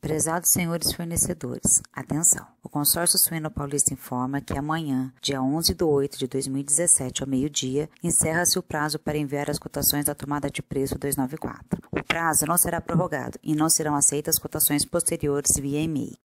Prezados senhores fornecedores, atenção! O Consórcio Suíno Paulista informa que amanhã, dia 11/8/2017, ao meio-dia, encerra-se o prazo para enviar as cotações da tomada de preço 294. O prazo não será prorrogado e não serão aceitas cotações posteriores via e-mail.